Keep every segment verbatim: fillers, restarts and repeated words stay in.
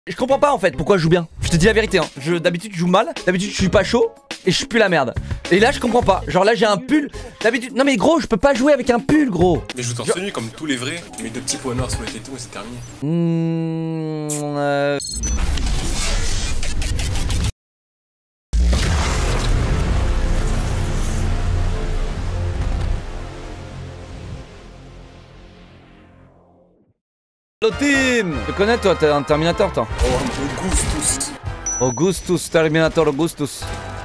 Je comprends pas en fait pourquoi je joue bien. Je te dis la vérité hein. Je, d'habitude je joue mal, d'habitude je suis pas chaud et je pue la merde. Et là je comprends pas. Genre là j'ai un pull. D'habitude. Non mais gros je peux pas jouer avec un pull gros. Mais je joue torse nu comme tous les vrais. Tu mets deux petits points noirs sur le téton et c'est terminé. Mmh, euh... Hello team! Je te connais toi, t'es un Terminator toi. Oh, Augustus. Augustus, Terminator Augustus.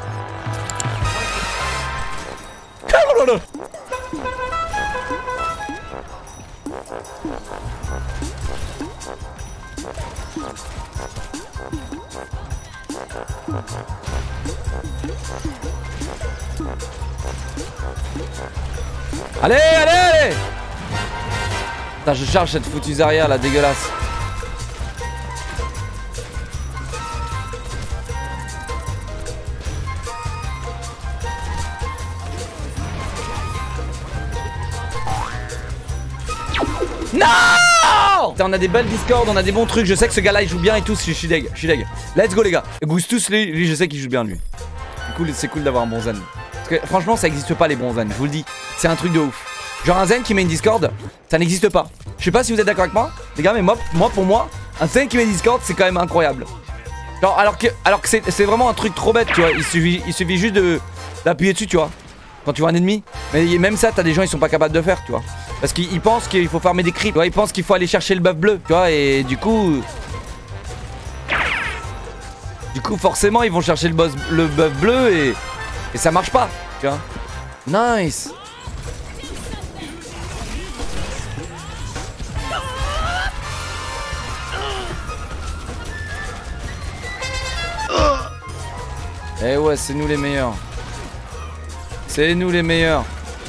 Allez, allez, allez! Putain, je charge cette foutue Zarya là, dégueulasse. Non! On a des belles Discord, on a des bons trucs. Je sais que ce gars là il joue bien et tout. Je suis deg, je suis deg. Let's go les gars. Augustus, lui, lui je sais qu'il joue bien lui. C'est cool, c'est cool d'avoir un bon zen. Parce que franchement ça existe pas les bons zen, je vous le dis. C'est un truc de ouf. Genre un zen qui met une Discord, ça n'existe pas. Je sais pas si vous êtes d'accord avec moi, les gars, mais moi, moi pour moi, un zen qui met une Discord, c'est quand même incroyable. Genre alors que, alors que c'est vraiment un truc trop bête, tu vois. Il suffit, il suffit juste de d'appuyer dessus, tu vois. Quand tu vois un ennemi. Mais même ça, t'as des gens ils sont pas capables de faire, tu vois. Parce qu'ils pensent qu'il faut farmer des creeps, tu vois. Ils pensent qu'il faut aller chercher le buff bleu, tu vois. Et du coup, du coup forcément ils vont chercher le, boss, le buff bleu et et ça marche pas, tu vois. Nice. Eh ouais, c'est nous les meilleurs. C'est nous les meilleurs.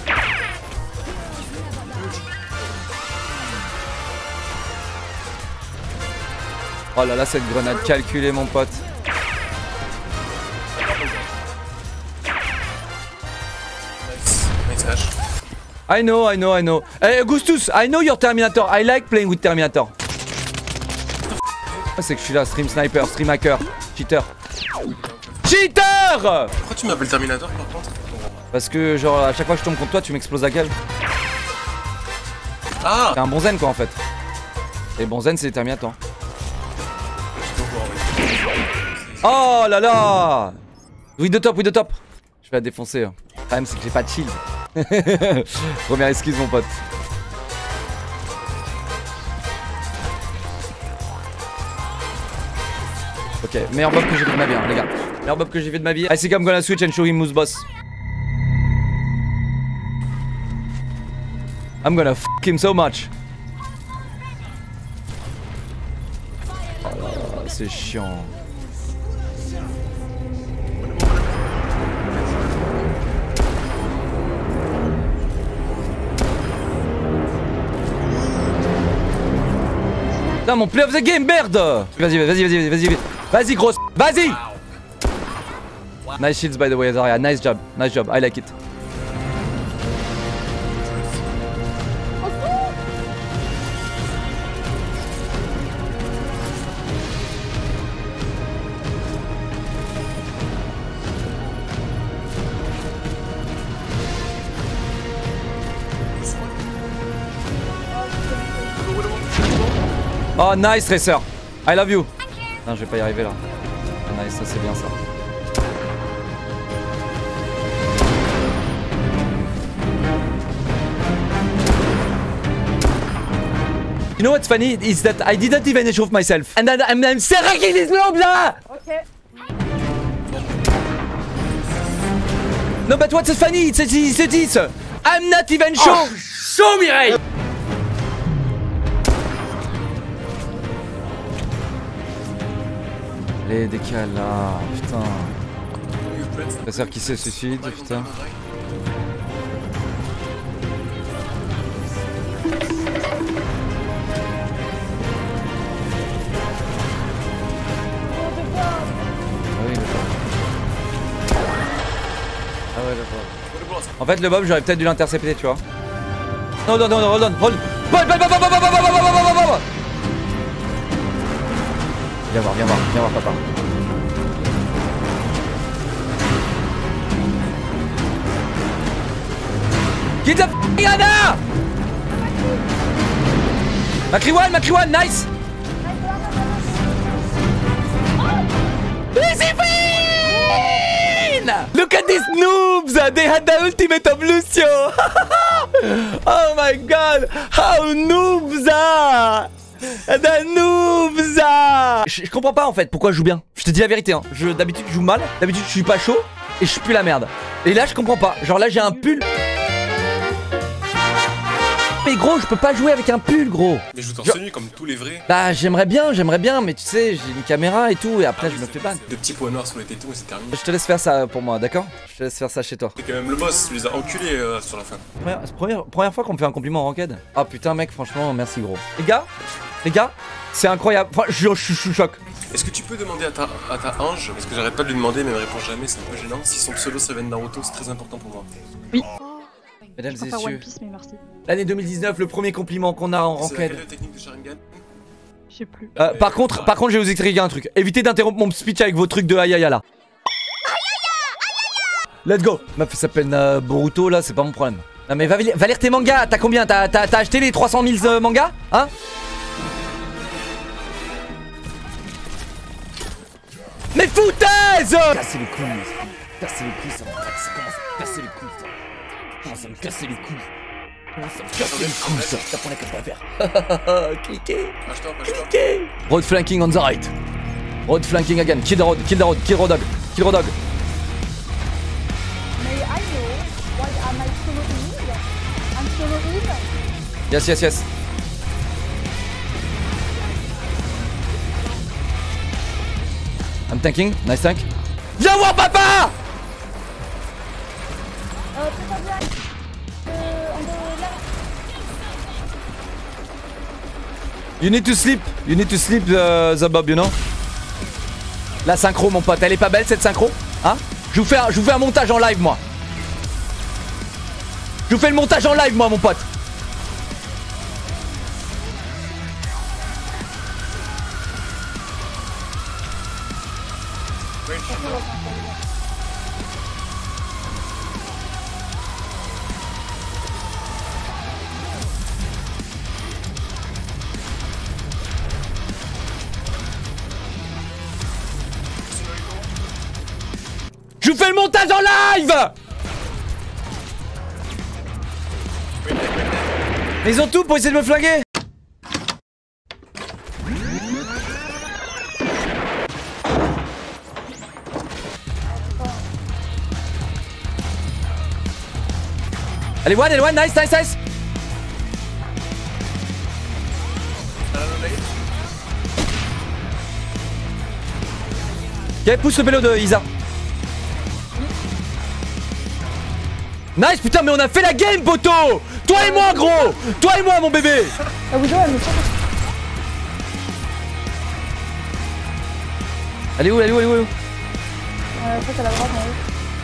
Oh là là, cette grenade calculée, mon pote. Nice hash. I know, I know, I know. Hey, Augustus, I know your Terminator. I like playing with Terminator. C'est que je suis là, stream sniper, stream hacker, cheater. Cheater! Pourquoi tu m'appelles Terminator par contre? Parce que genre à chaque fois que je tombe contre toi tu m'exploses la gueule. Ah! T'es un bon zen quoi en fait. Et bon zen c'est Terminator. Oh là là! Oui de top, oui de top. Je vais la défoncer. Le problème c'est que j'ai pas de shield. Première excuse mon pote. Ok, meilleur bob que j'ai fait de ma vie hein, les gars. Meilleur bob que j'ai fait de ma vie. I think I'm gonna switch and show him who's boss. I'm gonna f him so much. Oh là là, c'est chiant. Putain mon play of the game, merde. Vas-y, vas-y, vas-y, vas-y, vas-y grosse, vas-y. Nice shields by the way Zarya, nice job, nice job, I like it. Oh nice Racer, I love you. Non je vais pas y arriver là. Nice, ça c'est bien ça. You know what's funny is that I didn't even échauffe myself. And then I'm, I'm serracking this globe là. Okay. No but what's funny? It's, it's, it's this. I'm not even sure. Oh, show Mireille. Les décales là, putain. La sœur qui se suicide, putain. Ah ouais, d'accord. En fait, le Bob, j'aurais peut-être dû l'intercepter, tu vois. Non, non, non, non, hold on, hold. Bob, Bob, Bob, Bob, Bob, Bob, Bob, Bob, Bob, Bob. Viens voir, viens voir, viens voir papa. Get the f***ing Anna! Macri one, Macri one, nice! Easy win! Look at these noobs! They had the ultimate of Lucio! Oh my god! How noobs are! The noobs are! Je, je comprends pas en fait pourquoi je joue bien. Je te dis la vérité, hein. Je, d'habitude je joue mal, d'habitude je suis pas chaud et je pue la merde. Et là je comprends pas. Genre là j'ai un pull. Mais gros, je peux pas jouer avec un pull, gros. Mais je joue torse Genre... nu comme tous les vrais. Bah j'aimerais bien, j'aimerais bien, mais tu sais, j'ai une caméra et tout, et après Ah, je me fais ban. Deux petits points noirs sur les tétons et c'est terminé. Je te laisse faire ça pour moi, d'accord? Je te laisse faire ça chez toi. C'est quand même le boss, tu les as enculés euh, sur la fin. Première, première, première fois qu'on me fait un compliment en ranked. Ah putain mec, franchement, merci gros. Les gars, les gars, c'est incroyable. Enfin, je, je, je suis choc. Est-ce que tu peux demander à ta, à ta ange, parce que j'arrête pas de lui demander mais elle me répond jamais, c'est un peu gênant, si son pseudo ça vient de Naruto, c'est très important pour moi. Oui. Mesdames et Je préfère One messieurs, Piece, mais merci. l'année deux mille dix-neuf, le premier compliment qu'on a en C'est ranked. la technique de Sharingan. Je sais plus. Euh, par contre, par contre, je vais vous expliquer un truc. Évitez d'interrompre mon speech avec vos trucs de ayaya là. Let's go. Meuf s'appelle euh, Boruto là, c'est pas mon problème. Non mais va, va lire tes mangas. T'as combien? T'as acheté les trois cent mille euh, mangas? Hein? Mais foutaise! Casser les couilles. Casser les couilles, ça me ça commence à me casser les couilles. Ça commence à me casser les couilles. Ça me casse les couilles, ça. T'as pas qu'à pas faire. Cliquez. Achetons, achetons. Cliquez. Road flanking on the right. Road flanking again. Kill the road, kill the road, kill road dog. Kill road dog. May I know why am I solo in? I'm solo in? Yes, yes, yes. I'm tanking. Nice tank. Viens voir papa! Euh, très bien. Euh, on est là. You need to sleep. You need to sleep the, the Bob, you know? La synchro, mon pote. Elle est pas belle cette synchro? Hein? Je vous fais un, je vous fais un montage en live, moi. Je vous fais le montage en live, moi, mon pote. Je vous fais le montage en live! Ils ont tout pour essayer de me flinguer! Allez, one, allez, one, nice, nice, nice! Ok, pousse le vélo de Isa. Nice, putain, mais on a fait la game, poteau! Toi et moi, gros! Toi et moi, mon bébé! La Widow, elle me tire. Elle est où, elle est où, elle est où, elle est où? Euh, peut-être à la droite, en haut.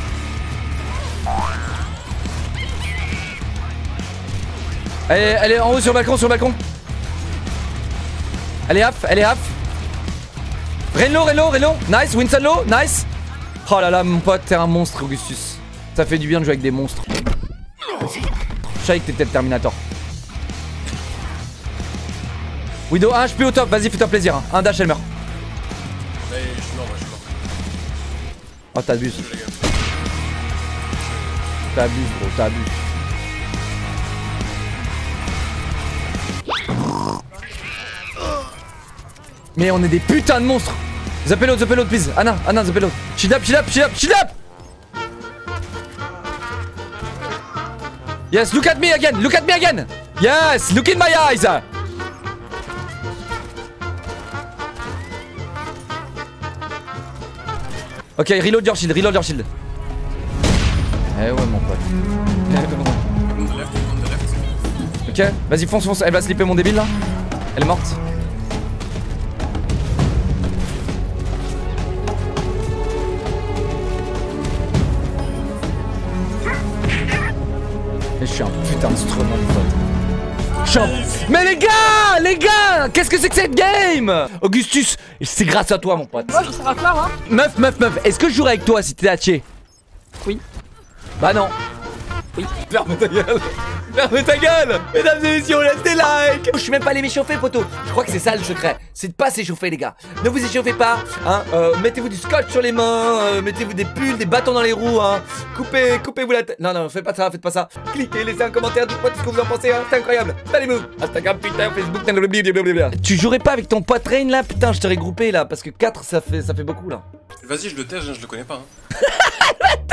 Elle est, elle est en haut sur le balcon, sur le balcon. Elle est half, elle est half. Renlo, Renlo, Renlo. Nice, Winston low, nice. Oh là là, mon pote, t'es un monstre, Augustus. Ça fait du bien de jouer avec des monstres. Je savais que t'étais le Terminator. Widow, un H P au top, vas-y, fais-toi plaisir. Hein. Un dash, elle meurt. Mais je suis mort, moi je suis mort. Oh, t'abuses. T'abuses, gros, t'abuses. Mais on est des putains de monstres. The payload, the payload, please. Anna, Anna, the payload. Shield up, shield up, shield up, shield up. Yes, look at me again, look at me again. Yes, look in my eyes. Ok, reload your shield, reload your shield. Eh ouais, mon pote. Eh ouais, mon... On the left, on the left. Ok, vas-y, fonce, fonce. Elle va slipper mon débile là. Elle est morte. Et je suis un putain de instrument, mon pote. Je suis un... Mais les gars, les gars, Putain, qu'est-ce que c'est que cette game? Augustus, c'est grâce à toi mon pote. Moi je sers à quoi, moi? Meuf, meuf, meuf, est-ce que je jouerais avec toi si t'étais hatché? Oui. Bah non. Oui. Ferme ta gueule. Ferme ta gueule. Mesdames et messieurs, laisse des likes. Je suis même pas allé m'échauffer, poteau. Je crois que c'est ça le secret. C'est de pas s'échauffer, les gars. Ne vous échauffez pas, hein. Euh, mettez-vous du scotch sur les mains. Euh, mettez-vous des pulls, des bâtons dans les roues, hein. Coupez, coupez-vous la tête. Non, non, faites pas ça, faites pas ça. Cliquez, laissez un commentaire, dites-moi tout ce que vous en pensez, hein. C'est incroyable. Allez-vous. Instagram, Twitter, Facebook, blablabla. Tu jouerais pas avec ton pote Rain là? Putain, je t'aurais groupé là. Parce que quatre, ça fait, ça fait beaucoup là. Vas-y, je le tège, hein, je le connais pas. Hein.